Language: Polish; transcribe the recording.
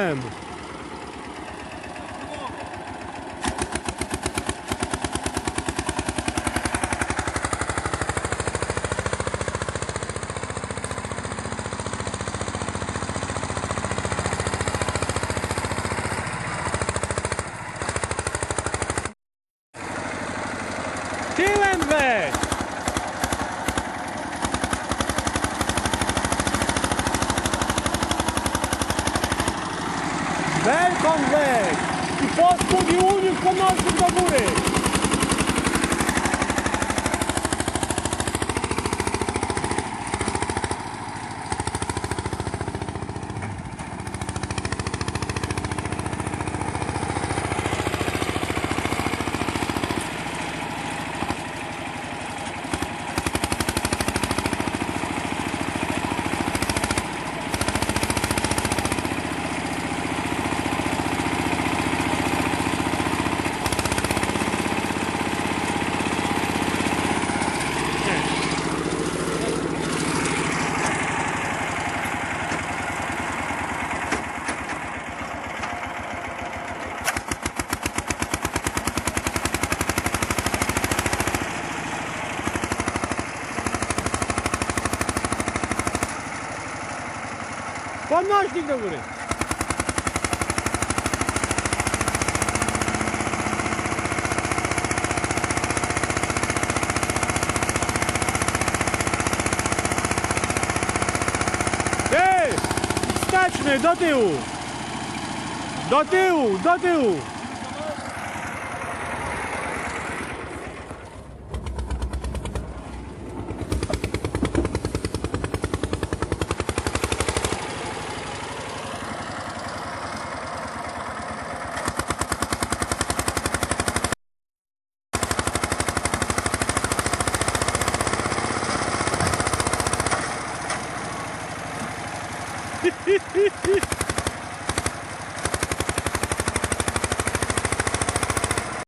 tyłem. Tyłem weź! Belką weź! I podpód i unik pomocnik do góry! Podnośnik do góry! Ty! Wsteczny, do tyłu! Do tyłu, do tyłu! Hi, hi, hi, hi.